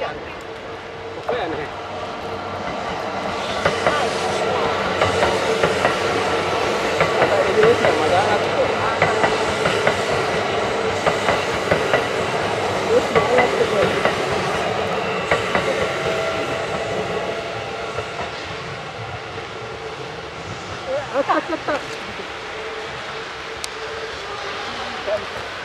こやね。まだエビですがまだ上がってる。よし、上がってこい。あったあったあった。